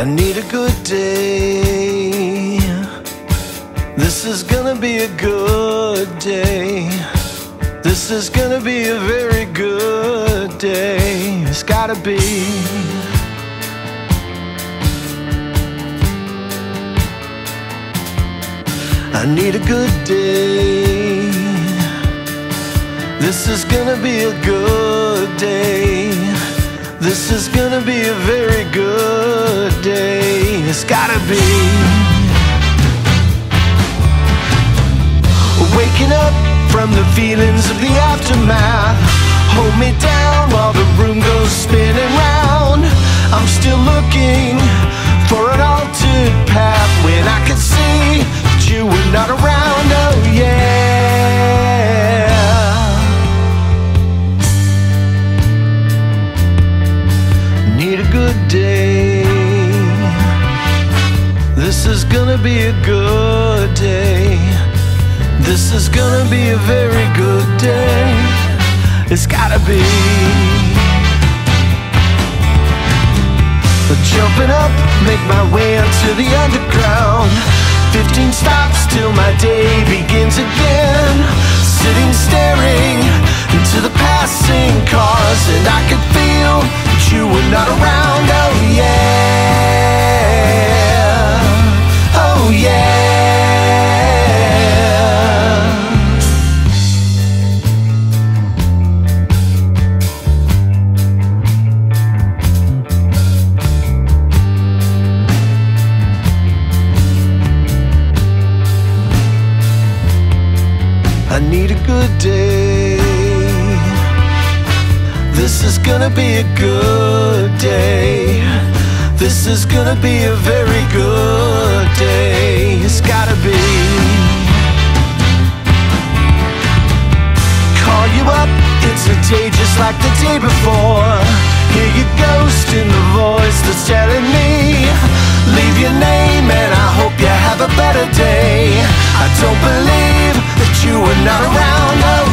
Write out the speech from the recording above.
I need a good day. This is gonna be a good day. This is gonna be a very good day. It's gotta be. I need a good day. This is gonna be a good day. This is gonna be a very good day. It's gotta be. Waking up from the feelings of the aftermath. Hold me down while the room goes spinning round. I'm still looking for an altered path when I could see that you were not around. Oh yeah. Need a good day. This is gonna be a good day. This is gonna be a very good day. It's gotta be. Jumping up, make my way onto the underground. 15 stops till my day begins again. Sitting staring into the passing cars, and I could feel that you were not around. Oh yeah. Oh yeah. I need a good day. This is gonna be a good day. This is gonna be a very good day. It's gotta be. Call you up, it's a day just like the day before. Hear your ghost in the voice that's telling me, leave your name and I hope you have a better day. I don't believe that you were not around. Oh